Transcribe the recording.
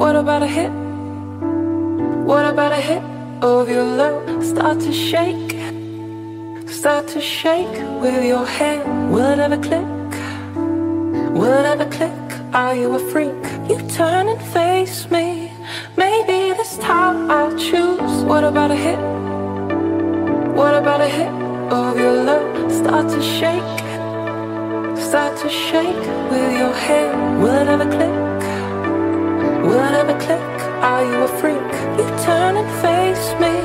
What about a hit? What about a hit of your love? Start to shake with your hand. Will it ever click? Will it ever click? Are you a freak? You turn and face me. Maybe this time I'll choose. What about a hit? What about a hit of your love? Start to shake with your hand. Will it ever click? Will it ever click? Are you a freak? You turn and face me.